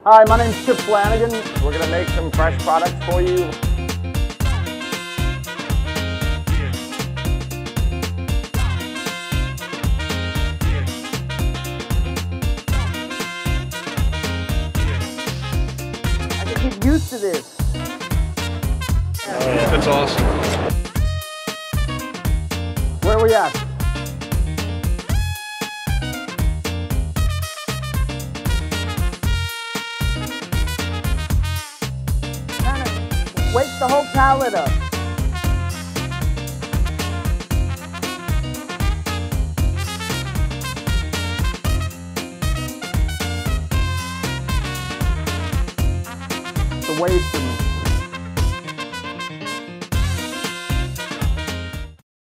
Hi, my name's Chip Flanagan. We're going to make some fresh products for you. I can get used to this. That's awesome. Where are we at? Wake the whole pallet up. The waves